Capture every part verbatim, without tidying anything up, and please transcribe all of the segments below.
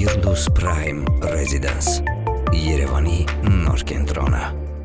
Firdaus Prime Residence Երևանի նոր կենտրոնը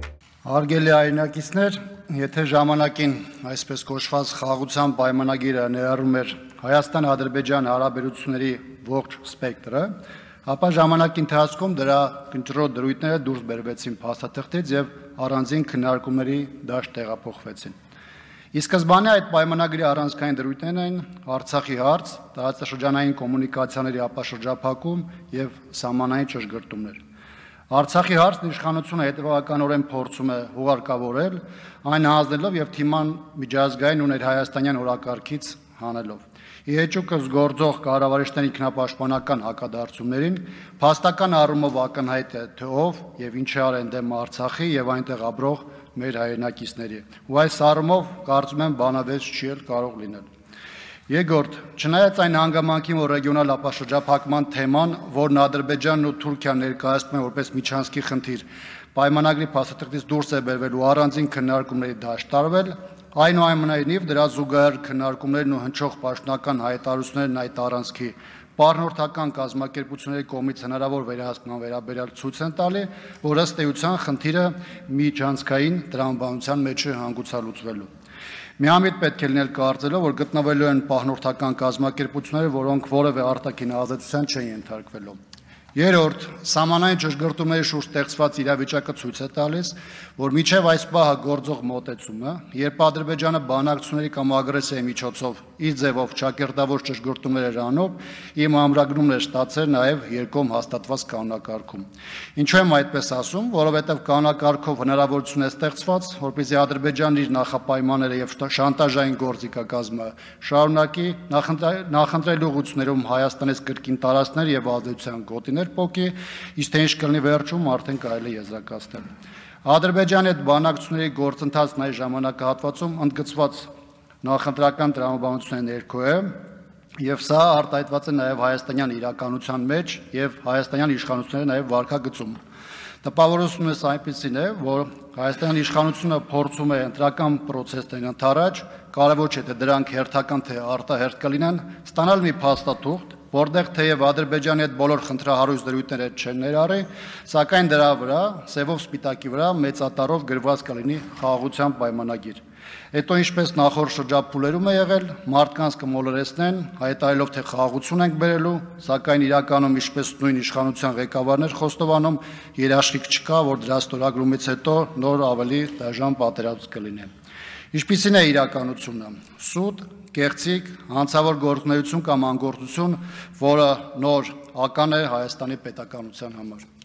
Հարգելի հայրենակիցներ, եթե ժամանակին այսպես կոչված խաղաղության պայմանագիրը ներառում էր Հայաստան-Ադրբեջան հարաբերությունների ողջ սպեկտրը, ապա ժամանակի ընթացքում դրա կնճռոտ դրույթները դուրս բերվեցին փաստաթղթից եւ առանձին քննարկումների դաշտ տեղափոխվեցին։ Ի սկզբանե այդ պայմանագրի առանցքային դրույթներն էին Արցախի հարց, տարածաշրջանային կոմունիկացիաների ապաշրջափակում եւ սահմանային ճշգրտումներ։ Արցախի հարցն իշխանությունը հետևականորեն փորձում է հուղարկավորել, այն հանձնելով եւ թիման միջազգային ու ներհայաստանյան օրակարգից հանելով։ Ի հեճուկս գործող կառավարիչների ինքնապաշտպանական հակադարձումներին փաստական առումով ակնհայտ է թե ով եւ ինչ է արել դեմ Արցախի եւ այնտեղ ապրող մեր հայրենակիցների։ Ու այս առումով կարծում եմ բանավեճ չի էլ կարող լինել։ Երկրորդ, չնայած այն հանգամանքին, որ ռեգիոնալ ապաշրջափակման թեման, որն Ադրբեջանն ու Թուրքիան ներկայացնում են որպես միջանցքի խնդիր, պայմանագրի փաստաթղթից դուրս է բերվել ու առանձին քննարկումների դաշտ տարվել, այնուամենայնիվ դրա զուգահեռ քննարկումներն ու հնչող պաշտոնական հայտարարություններն այդ առանցքի պարնորդական կազմակերպությունների կողմից հնարավոր վերահսկման վերաբերյալ ցույց են տալի, որ ըստ էության խնդիրը միջանցքային տրամաբանության մեջ է հանգուցալուծվելու։ Միամիտ պետք է լինել կարծելով, որ գտնվելու են պահնորդական կազմակերպությունները, որոնք որևէ արտաքին ազդեցության չեն ենթարկվելու։ Երրորդ, սահմանային ճշգրտումների շուրջ ստեղծված իրավիճակը ցույց է տալիս, որ մինչև այս պահը գործող մոտեցումը, երբ Ադրբեջանը բանակցությունների կամ ագրեսիայի միջոցով իր ձևով ճակերտավոր ճշգրտումներ էր անում, իմ ամրագրումն էր ստացել նաև երկկողմ հաստատված կանոնակարգում։ Ինչու եմ այդպես ասում, որովհետև կանոնակարգով հնարավորություն է ստեղծված, որպեսզի Ադրբեջանն իր նախապայմանները եւ շանտաժային գործիքակազմը շարունակի նախընտրել ուղղություններում Հայաստանից կրկին տարածքներ եւ ազդեցության գոտիներ փոկի, իսկ թե ինչ կլինի վերջում արդեն կարելի եզրակացնել։ Ադրբեջանի հետ բանակցությունների գործընթացն այս ժամանակահատվածում ընդգծված նախընտրական տրամաբանության ներքո է, եւ սա արտահայտված է նաեւ հայաստանյան իրականության մեջ եւ հայաստանյան իշխանությունների նաեւ վարկագծում։ Տպավորությունս այնպեսին է, որ Հայաստանի իշխանությունը փորձում է ընտրական process-ն ընդառաջ, կարևոր չէ թե դրանք հերթական թե արտահերթ կլինեն, ստանալ մի փաստաթուղթ, որտեղ թեև Ադրբեջանի հետ բոլոր խնդրահարույց դրույթները չեն ներառի, սակայն դրա վրա, սևով սպիտակի վրա մեծատառով գրված կլինի խաղաղության պայմանագիր։ Հետո ինչպես նախորդ շրջափուլերում է եղել, մարդկանց կմոլորեցնեն, հայտարարելով թե խաղաղություն ենք բերելու, սակայն իրականում ինչպես նույն իշխանության ղեկավարներ խոստովանում, երաշխիք չկա, որ դրա ստորագրումից հետո նոր ավելի դաժան պատերազմ կլինի։ Ինչպիսին է իրականությունը։ Սուտ, կեղծիք, հանցավոր գործունեություն կամ անգործություն, որը նոր ական է Հայաստանի պետականության համար։